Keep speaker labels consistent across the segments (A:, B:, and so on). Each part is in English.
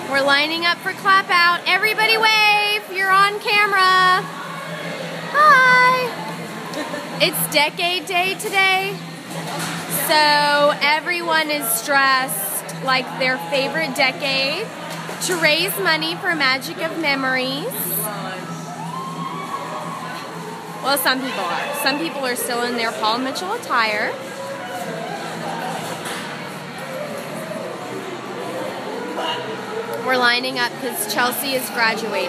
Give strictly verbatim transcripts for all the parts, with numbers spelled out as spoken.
A: We're lining up for clap out. Everybody wave. You're on camera. Hi. It's Decade Day today. So everyone is dressed like their favorite decade to raise money for Magic of Memories. Well, some people are. Some people are still in their Paul Mitchell attire. We're lining up because Chelsea is graduating.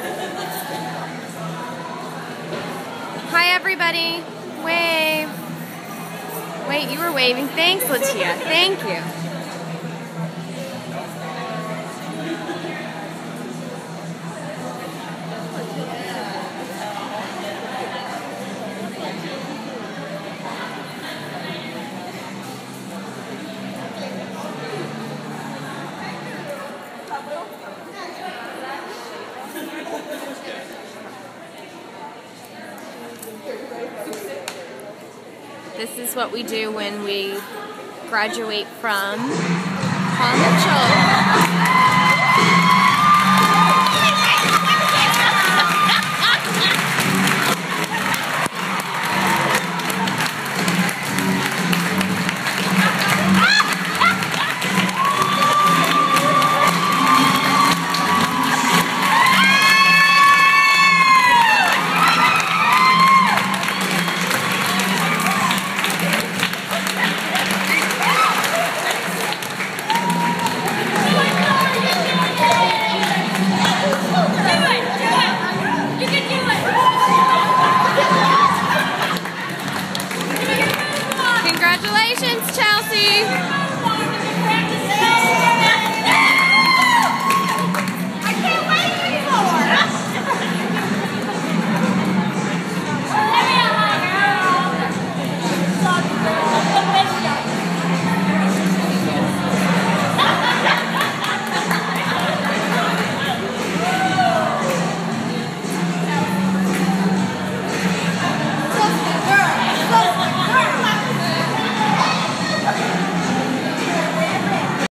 A: Hi, everybody. Wave. Wait, you were waving. Thanks, Latia. Thank you. This is what we do when we graduate from Paul Mitchell. Congratulations, Chelsea!